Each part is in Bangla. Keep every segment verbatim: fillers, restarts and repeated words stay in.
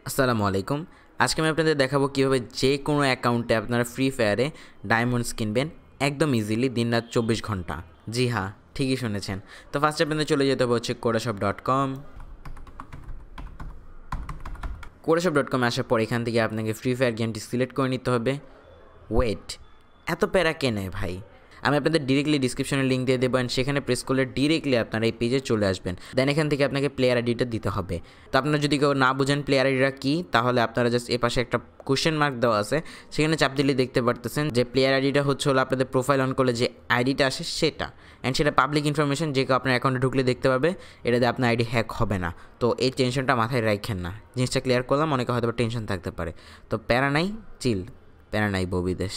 আসসালামু আলাইকুম। আজকে আমি আপনাদের দেখাবো কীভাবে যে কোনো অ্যাকাউন্টে আপনারা ফ্রি ফায়ারে ডায়মন্ডস কিনবেন একদম ইজিলি দিন রাত চব্বিশ ঘন্টা। জি হ্যাঁ, ঠিকই শুনেছেন। তো ফার্স্টে আপনাদের চলে যেতে হবে হচ্ছে কোডাশপ ডট কম। কোডাশপ ডট কমে আসার পর এখান থেকে আপনাকে ফ্রি ফায়ার গেমটি সিলেক্ট করে নিতে হবে। ওয়েট, এত প্যারা কে নেয় ভাই? আমি আপনাদের ডিরেক্টলি ডিসক্রিপশনে লিঙ্ক দিয়ে দেবো, অ্যান্ড সেখানে প্রেস করলে ডিরেক্টলি আপনারা এই পেজে চলে আসবেন। দেন এখান থেকে আপনাকে প্লেয়ার আইডিটা দিতে হবে। তো আপনারা যদি কেউ না বুঝেন প্লেয়ার আইডিটা কী, তাহলে আপনারা জাস্ট এ পাশে একটা কোশ্চেন মার্ক দেওয়া আছে, সেখানে চাপ দিলে দেখতে পারতেছেন যে প্লেয়ার আইডিটা হচ্ছে হলো আপনাদের প্রোফাইল অন করলে যে আইডিটা আসে সেটা, অ্যান্ড সেটা পাবলিক ইনফরমেশন, যে কেউ আপনার অ্যাকাউন্টে ঢুকলে দেখতে পাবে। এটাতে আপনার আইডি হ্যাক হবে না। তো এই টেনশনটা মাথায় রাখেন না। জিনিসটা ক্লিয়ার করলাম, অনেকে হয়তো টেনশন থাকতে পারে। তো প্যারা নাই, চিল, প্যারা নাই বউ বিদেশ।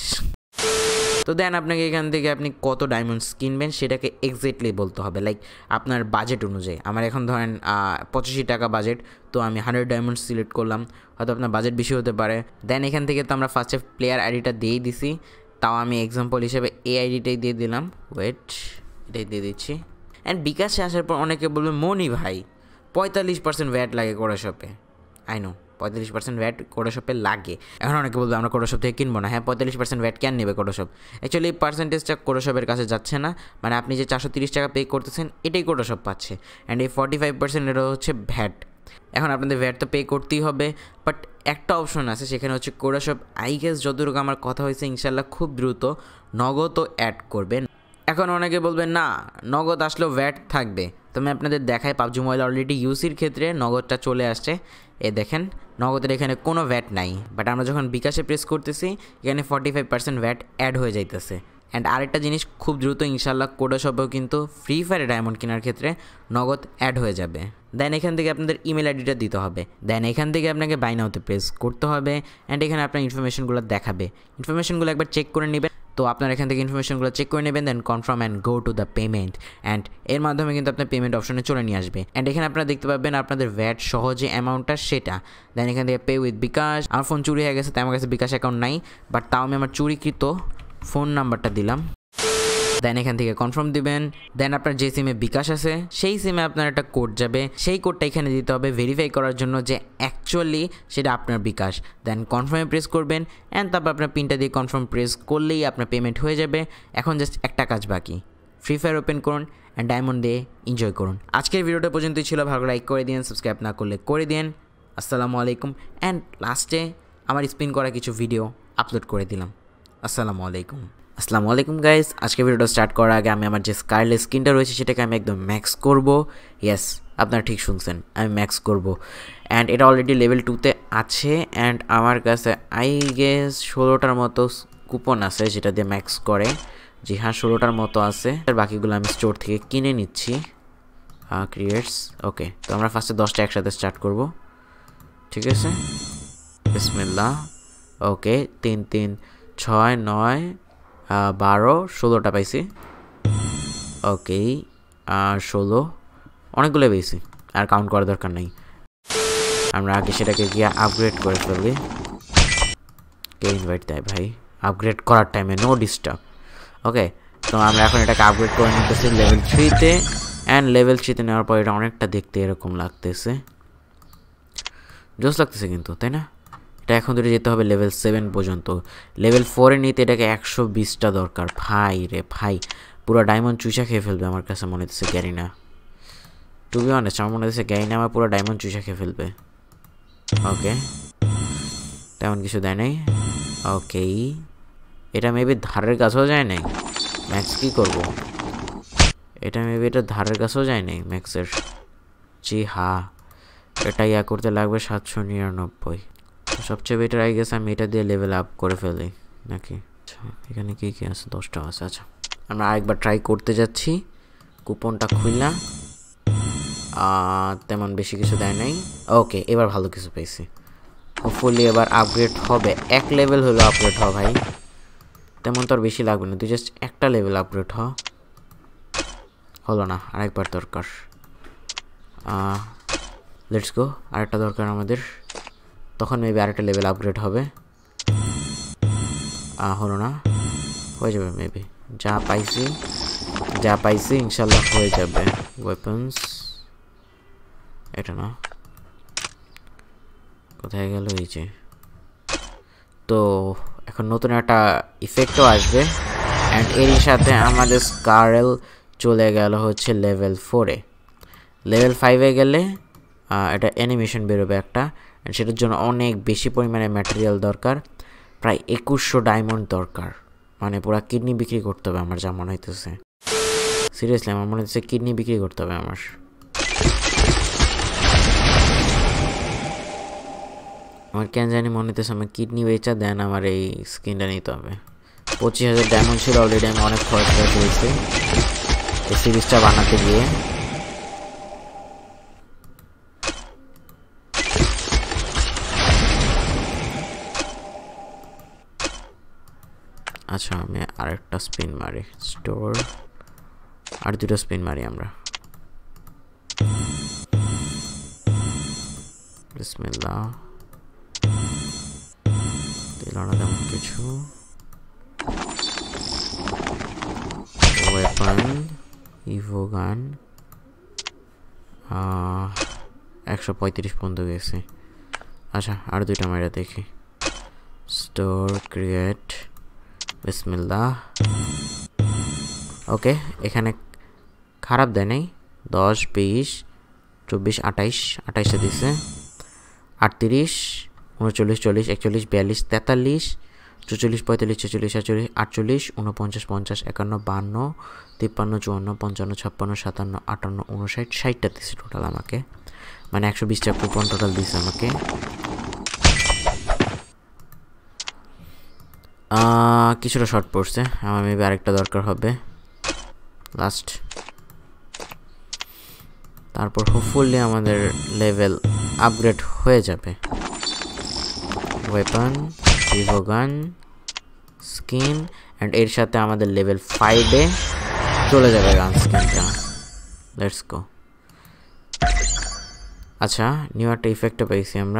তো দেন আপনাকে এখান থেকে আপনি কত ডায়মন্ডস কিনবেন সেটাকে এক্স্যাক্টলি বলতে হবে, লাইক আপনার বাজেট অনুযায়ী। আমার এখন ধরেন পঁচাশি টাকা বাজেট, তো আমি হান্ড্রেড ডায়মন্ডস সিলেক্ট করলাম। হয়তো আপনার বাজেট বেশি হতে পারে। দেন এখান থেকে তো আমরা ফার্স্টে প্লেয়ার আইডিটা দিয়েই দিছি, তাও আমি এক্সাম্পল হিসেবে এই আইডিটাই দিয়ে দিলাম। ওয়েট, এটাই দিয়ে দিচ্ছি। অ্যান্ড বিকাশে আসার পর অনেকে বলবে মনি ভাই পঁয়তাল্লিশ পার্সেন্ট ভ্যাট লাগে কোডাশপে। আই নো পঁয়তাল্লিশ পার্সেন্ট ভ্যাট কোডাশপে লাগে। এখন অনেকে বলবে আমরা কোডাশপ থেকে কিনবো না। হ্যাঁ, পঁয়তাল্লিশ পার্সেন্ট ভ্যাট কেন নেবে কোডাশপ? অ্যাকচুয়ালি এই পার্সেন্টেজটা কোডাশপের কাছে যাচ্ছে না, মানে আপনি যে চারশো তিরিশ টাকা পে করতেছেন এটাই কোডাশপ পাচ্ছে, অ্যান্ড এই ফর্টি ফাইভ পার্সেন্ট এটা হচ্ছে ভ্যাট। এখন আপনাদের ভ্যাট তো পে করতেই হবে, বাট একটা অপশন আছে, সেখানে হচ্ছে কোডাশপ আই গেস যতটুকু আমার কথা হয়েছে ইনশাল্লাহ খুব দ্রুত নগদও অ্যাড করবেন। এখন অনেকে বলবেন না নগদ আসলেও ভ্যাট থাকবে, তো আমি আপনাদের দেখাই পাবজি মোবাইল অলরেডি ইউসির ক্ষেত্রে নগদটা চলে আসছে। এ দেখেন নগদের এখানে কোনো ভ্যাট নাই, বাট আমরা যখন বিকাশে প্রেস করতেছি এখানে forty five percent VAT add হয়ে যাইতেছে। অ্যান্ড আরেকটা জিনিস খুব দ্রুত ইনশাল্লাহ কোডাশপেও কিন্তু ফ্রি ফায়ারে ডায়মন্ড কেনার ক্ষেত্রে নগদ অ্যাড হয়ে যাবে। দেন এখান থেকে আপনাদের ইমেল আইডিটা দিতে হবে। দেন এখান থেকে আপনাকে বাই নাওতে প্রেস করতে হবে, অ্যান্ড এখানে আপনার ইনফরমেশনগুলো দেখাবে। ইনফরমেশনগুলো একবার চেক করে নেবেন। তো আপনার এখান থেকে ইনফরমেশনগুলো চেক করে নেবেন, then confirm and go to the payment, and এর মাধ্যমে কিন্তু আপনার পেমেন্ট অপশনে চলে নিয়ে আসবে। অ্যান্ড এখানে আপনারা দেখতে পাবেন আপনাদের ভ্যাট সহ যে অ্যামাউন্টটা সেটা। দেন এখান থেকে পে উইথ বিকাশ। আমার ফোন চুরি হয়ে গেছে, তাই আমার কাছে বিকাশ অ্যাকাউন্ট নাই, বাট তাও আমি আমার চুরিকৃত ফোন নাম্বারটা দিলাম। দেন এখান থেকে কনফার্ম দিবেন। দেন আপনার যে সিমে বিকাশ আছে সেই সিমে আপনার একটা কোড যাবে, সেই কোডটা এখানে দিতে হবে ভেরিফাই করার জন্য যে অ্যাকচুয়ালি সেটা আপনার বিকাশ। দেন কনফার্মে প্রেস করবেন, অ্যান্ড তারপর আপনার পিনটা দিয়ে কনফার্ম প্রেস করলেই আপনার পেমেন্ট হয়ে যাবে। এখন জাস্ট একটা কাজ বাকি, ফ্রি ফায়ার ওপেন করুন অ্যান্ড ডায়মন্ড দিয়ে এনজয় করুন। আজকের ভিডিওটা পর্যন্তই ছিল। ভালো লাইক করে দিন, সাবস্ক্রাইব না করলে করে দিন। আসসালামু আলাইকুম। অ্যান্ড লাস্টে আমার স্পিন করা কিছু ভিডিও আপলোড করে দিলাম। আসসালামু আলাইকুম। আসসালামু আলাইকুম গাইস। আজকে ভিডিওটা স্টার্ট করার আগে আমি আমার যে স্কারলেস স্কিনটা রয়েছে সেটাকে আমি একদম ম্যাক্স করব। ইয়েস, আপনারা ঠিক শুনছেন, আমি ম্যাক্স করব। অ্যান্ড এটা অলরেডি লেভেল টুতে আছে, অ্যান্ড আমার কাছে আই গেস ষোলোটার মতো কুপন আছে যেটা দিয়ে ম্যাক্স করে। জি হ্যাঁ, ষোলোটার মতো আছে। আর বাকিগুলো আমি স্টোর থেকে কিনে নিচ্ছি। Crates, okay. তো আমরা ফার্স্টে দশটা একসাথে স্টার্ট করব, ঠিক আছে? বিসমিল্লাহ। ওকে, তিন তিন ছয় নয় বারো ষোলোটা পাইছি। ওকে, ষোলো অনেকগুলো পেয়েছি, আর কাউন্ট করার দরকার নেই। আমরা আগে সেটাকে গিয়ে আপগ্রেড করে ফেলি। কে ইনভাইট দেয় ভাই আপগ্রেড করার টাইমে? No disturb. ওকে, তো আমরা এখন এটাকে আপগ্রেড করে নিতেছি লেভেল থ্রিতে। অ্যান্ড লেভেল থ্রিতে নেওয়ার পর এটা অনেকটা দেখতে এরকম লাগতেছে, জোস লাগতেছে কিন্তু, তাই না? এটা এখন ধরে যেতে হবে লেভেল সেভেন পর্যন্ত। লেভেল ফোরে নিতে এটাকে একশো বিশটা দরকার। ভাই রে ভাই, পুরো ডায়মন্ড চুষা খেয়ে ফেলবে আমার কাছে মনে হচ্ছে গ্যারিনা। টু বি অনেস্ট আমার মনে হচ্ছে গ্যারিনা আমার পুরো ডায়মন্ড চুষা খেয়ে ফেলবে। ওকে, তেমন কিছু দেয় নাই। ওকে, এটা মেবি ধারের কাছেও যায় নাই। ম্যাক্স কী করবো? এটা মেবি এটা ধারের কাছেও যায় নাই ম্যাক্সের। জি হ্যাঁ, এটা ইয়া করতে লাগবে সাতশো নিরানব্বই। সবচেয়ে বেটার আই গেছে আমি এটা দিয়ে লেভেল আপ করে ফেলি নাকি? আচ্ছা, এখানে কী কী আছে? দশটা আছে। আচ্ছা, আমরা আরেকবার ট্রাই করতে যাচ্ছি। কুপনটা খুললাম, তেমন বেশি কিছু দেয় নাই। ওকে, এবার ভালো কিছু পেয়েছি। হোপফুলি এবার আপগ্রেড হবে। এক লেভেল হলো আপগ্রেড হ ভাই, তেমন তো আর বেশি লাগবে না, তুই জাস্ট একটা লেভেল আপগ্রেড হ। হলো না, আরেকবার দরকার। লেটস গো, আরেকটা দরকার আমাদের, তখন মেবি আরেকটা লেভেল আপগ্রেড হবে। হলো না, হয়ে যাবে মেবি। যা পাইছি যা পাইছি ইনশাল্লাহ হয়ে যাবে। ওয়েপন্স, এটা না, কোথায় গেল এই যে। তো এখন নতুন একটা ইফেক্টও আসবে অ্যান্ড এর সাথে আমাদের স্কারেল চলে গেল হচ্ছে লেভেল ফোরে। লেভেল ফাইভে গেলে এটা অ্যানিমেশন বেরোবে একটা, সেটার জন্য অনেক বেশি পরিমাণে ম্যাটেরিয়াল দরকার, প্রায় একুশশো ডায়মন্ড দরকার, মানে পুরো কিডনি বিক্রি করতে হবে আমার যা মনে হইতেছে। সিরিয়াসলি আমার মনে হচ্ছে কিডনি বিক্রি করতে হবে আমার। আমার কেন জানি মনে হইতেছে আমার কিডনি বেচা দেন আমার এই স্কিনটা নিতে হবে। পঁচিশ হাজার ডায়মন্ড ছিল অলরেডি, আমি অনেক খরচ করে ফেলেছি এই সিরিজটা বানাতে গিয়ে। আচ্ছা আমি আরেকটা স্পিন মারি, স্টোর আর দুটো স্পিন মারি আমরা। বিসমিল্লাহ, দিল না তেমন কিছু। ওয়েপন ইভো গান একশো পঁয়ত্রিশ পর্যন্ত গেছে। আচ্ছা আর দুইটা মারা দেখি। স্টোর ক্রিয়েট বিসমিল্লাহ। ওকে এখানে খারাপ দেয় নাই, দশ বিশ চব্বিশ আঠাইশ আঠাইশে দিছে, আটত্রিশ উনচল্লিশ চল্লিশ একচল্লিশ বিয়াল্লিশ তেতাল্লিশ চুচল্লিশ পঁয়তাল্লিশ ছেচল্লিশ সাতচল্লিশ আটচল্লিশ উনপঞ্চাশ পঞ্চাশ একান্ন বান্ন তিপ্পান্ন চুয়ান্ন পঞ্চান্ন ছাপ্পান্ন সাতান্ন আটান্ন উনষাট ষাটটা দিছে টোটাল আমাকে, মানে একশো বিশটা কুপন টোটাল দিছে আমাকে। কিছুটা শর্ট পড়ছে, আমার মেবি আরেকটা দরকার হবে লাস্ট, তারপর হোপফুলি আমাদের লেভেল আপগ্রেড হয়ে যাবে। Weapon evo gun skin and এর সাথে আমাদের লেভেল ফাইভে চলে যাবে গান স্কিনটা। Let's go. আচ্ছা নিউ একটা ইফেক্টও পেয়েছি আমরা।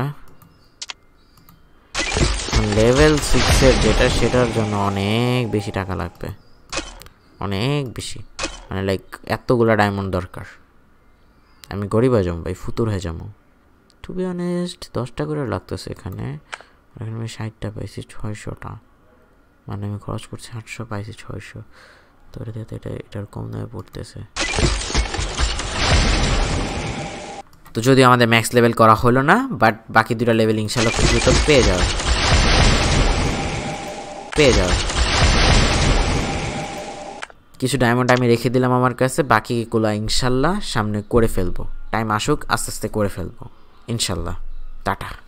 লেভেল সিক্সের যেটা সেটার জন্য অনেক বেশি টাকা লাগবে, অনেক বেশি, মানে লাইক এতগুলা ডায়মন্ড দরকার। আমি গরিব হয়ে যাবো ভাই, ফুতুর হয়ে যাবো। টু বি অনেস্ট দশটা করে লাগতেছে এখানে, এখানে আমি ষাটটা পাইছি ছয়শোটা, মানে আমি খরচ করছি আটশো পাইছি ছয়শো, তো এটা এটা এটার কম দামে পড়তেছে। তো যদি আমাদের ম্যাক্স লেভেল করা হলো না, বাট বাকি দুটা লেভেল ইনশাল্লাহ খুব দ্রুত পেয়ে যাবে পেয়ে যাবে কিছু ডায়মন্ড আমি রেখে দিলাম আমার কাছে, বাকিগুলো ইনশাল্লাহ সামনে করে ফেলবো, টাইম আসুক আস্তে আস্তে করে ফেলবো ইনশাল্লাহ। টাটা।